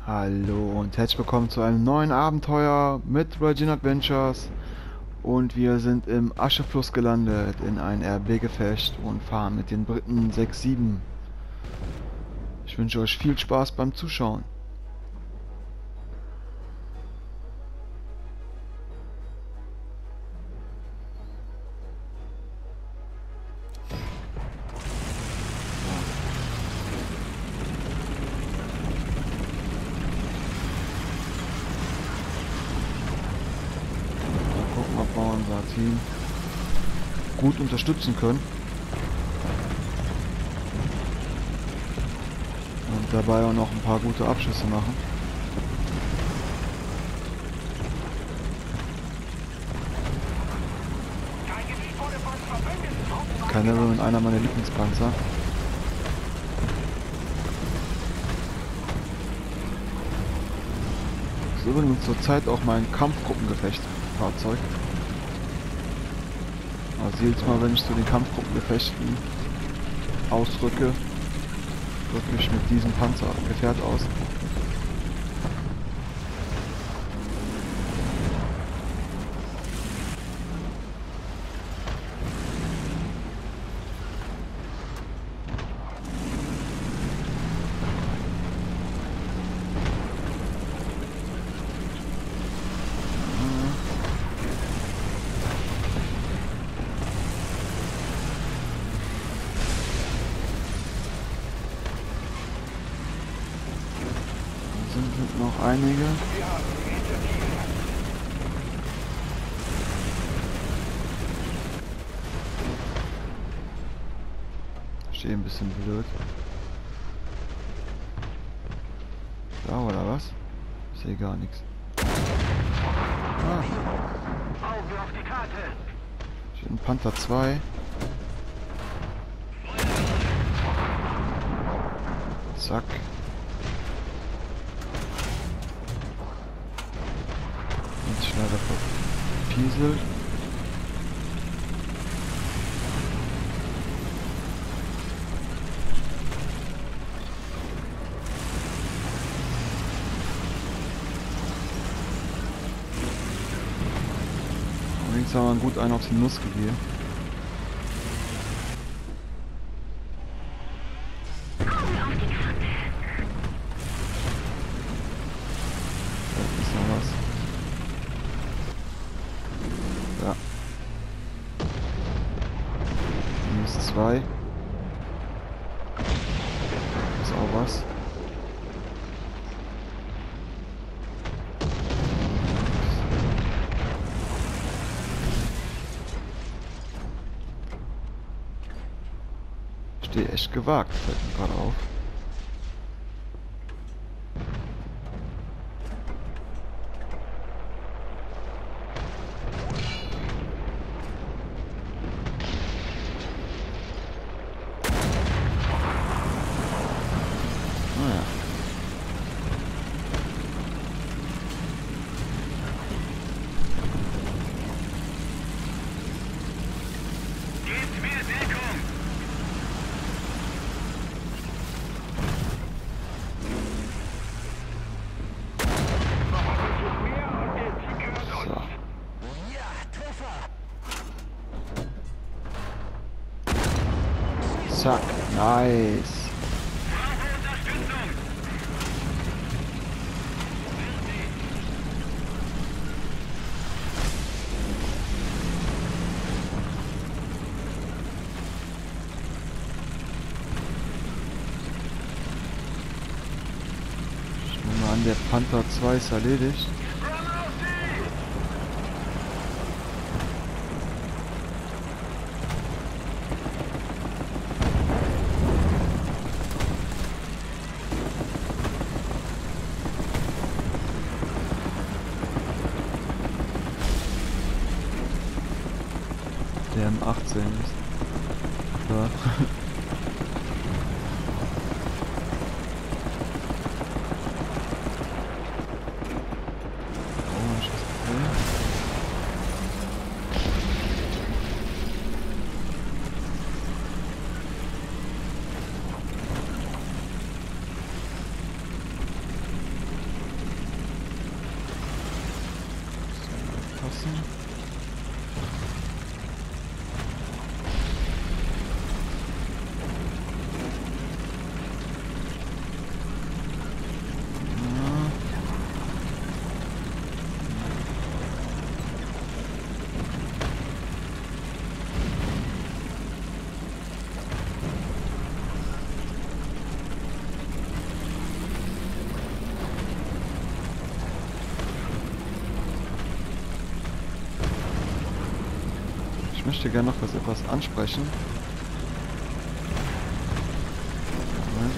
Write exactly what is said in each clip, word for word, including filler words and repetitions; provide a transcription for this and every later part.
Hallo und herzlich willkommen zu einem neuen Abenteuer mit Raging Adventures. Und wir sind im Aschefluss gelandet in ein R B-Gefecht und fahren mit den Briten sechs sieben. Ich wünsche euch viel Spaß beim Zuschauen. Mal gucken, ob wir unser Team gut unterstützen können. Und dabei auch noch ein paar gute Abschüsse machen. Canaveral, einer meiner Lieblingspanzer. Das ist übrigens zurzeit auch mein Kampfgruppengefecht-Fahrzeug. Also jedes Mal, wenn ich zu den Kampfgruppengefechten ausrücke, rücke ich mit diesem Panzergefährt aus. Sind noch einige. Stehe ein bisschen blöd. Da oder was? Ich sehe gar nichts. Ah. Steht ein Panther zwei. Zack. Leider verpieselt. Allerdings haben wir gut einen auf die Nuss gegeben. Da ist noch was. Ja. Minus zwei. Ist auch was. Stehe echt gewagt, fällt mir gerade auf. Zack, nice. Ich nehme an, der Panther zwei ist erledigt. Der M achtzehn ist. Ja. lassen. Ich möchte gerne noch was etwas ansprechen. Moment.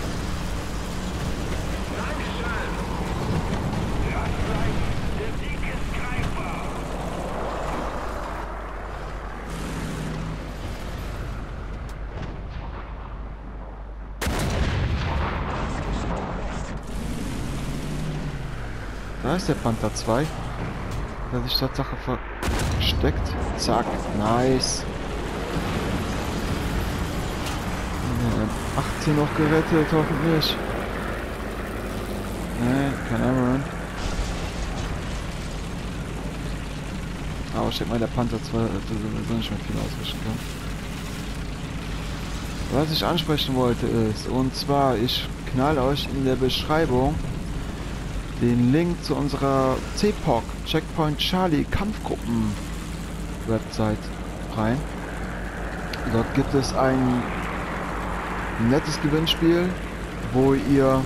Da ist der Panther zwei, der sich Tatsache versteckt. Zack, nice. achtzehn noch gerettet, hoffentlich. Ne, kein Emerald. Aber ich denke mal, der Panther zwei so nicht mehr viel auswischen kann. Was ich ansprechen wollte ist, und zwar, ich knall euch in der Beschreibung den Link zu unserer C P O C, Checkpoint Charlie Kampfgruppen Website rein. Dort gibt es ein nettes Gewinnspiel, wo ihr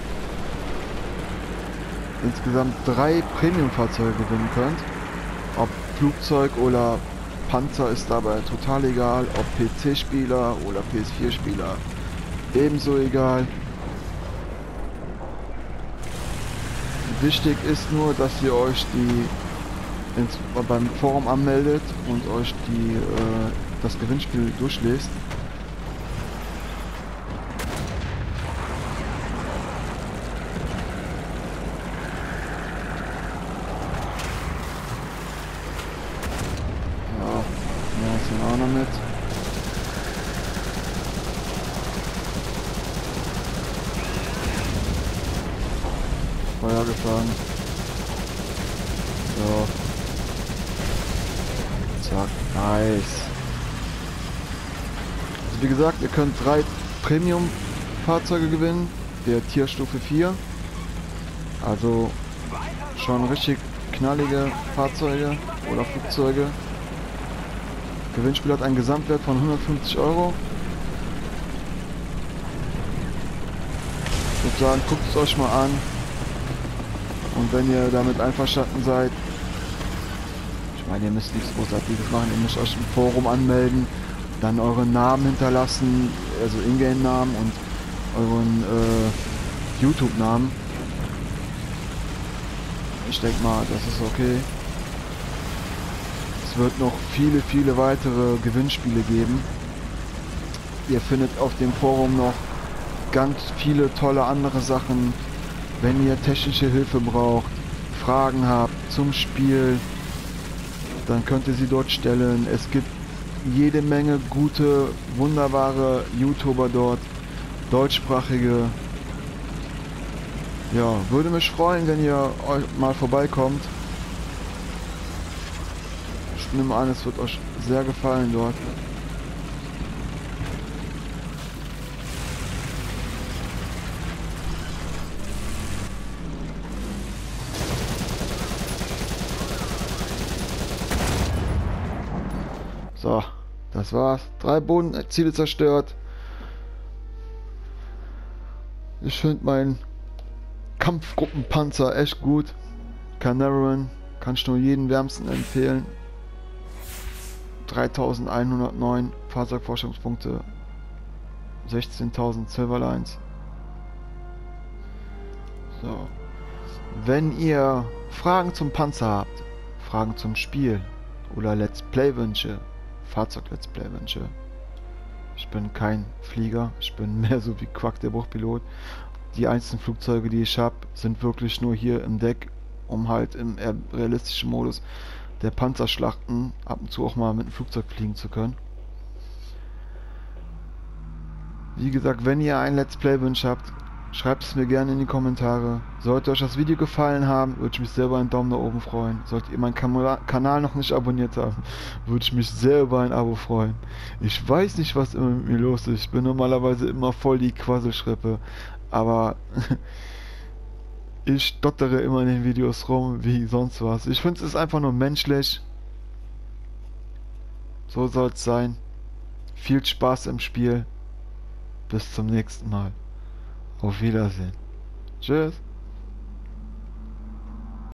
insgesamt drei Premium-Fahrzeuge gewinnen könnt. Ob Flugzeug oder Panzer ist dabei total egal, ob P C-Spieler oder P S vier Spieler ebenso egal. Wichtig ist nur, dass ihr euch die ins, beim Forum anmeldet und euch die äh, das Gewinnspiel durchlest. Ja, ja, sind auch noch mit. Feuer gefahren. So. Zack, nice. Also wie gesagt, ihr könnt drei Premium-Fahrzeuge gewinnen, der Tierstufe vier. Also schon richtig knallige Fahrzeuge oder Flugzeuge. Gewinnspiel hat einen Gesamtwert von hundertfünfzig Euro. Ich würde sagen, guckt es euch mal an. Und wenn ihr damit einverstanden seid, ich meine, ihr müsst nichts Großartiges machen, ihr müsst euch im Forum anmelden, dann euren Namen hinterlassen, also Ingame-Namen und euren äh, YouTube-Namen. Ich denke mal, das ist okay. Es wird noch viele, viele weitere Gewinnspiele geben. Ihr findet auf dem Forum noch ganz viele tolle andere Sachen. Wenn ihr technische Hilfe braucht, Fragen habt zum Spiel, dann könnt ihr sie dort stellen. Es gibt jede Menge gute, wunderbare YouTuber dort, deutschsprachige. Ja, würde mich freuen, wenn ihr euch mal vorbeikommt. Ich nehme an, es wird euch sehr gefallen dort. So, das war's. Drei Bodenziele zerstört. Ich finde meinen Kampfgruppenpanzer echt gut. Canaveral kann ich nur jedem wärmsten empfehlen. dreitausendeinhundertneun Fahrzeugforschungspunkte, sechzehntausend Silverlines. So. Wenn ihr Fragen zum Panzer habt, Fragen zum Spiel oder Let's Play Wünsche, Fahrzeug-Let's Play Wünsche. Ich bin kein Flieger, ich bin mehr so wie Quack, der Bruchpilot. Die einzelnen Flugzeuge, die ich habe, sind wirklich nur hier im Deck, um halt im eher realistischen Modus der Panzerschlachten ab und zu auch mal mit dem Flugzeug fliegen zu können. Wie gesagt, wenn ihr einen Let's Play Wunsch habt, Schreibt es mir gerne in die Kommentare. Sollte euch das Video gefallen haben, würde ich mich sehr über einen Daumen nach oben freuen. Solltet ihr meinen Kam Kanal noch nicht abonniert haben, würde ich mich sehr über ein Abo freuen. Ich weiß nicht, was immer mit mir los ist. Ich bin normalerweise immer voll die Quasselschrippe. Aber ich stottere immer in den Videos rum wie sonst was. Ich finde es ist einfach nur menschlich. So soll es sein. Viel Spaß im Spiel. Bis zum nächsten Mal. Auf Wiedersehen. Tschüss.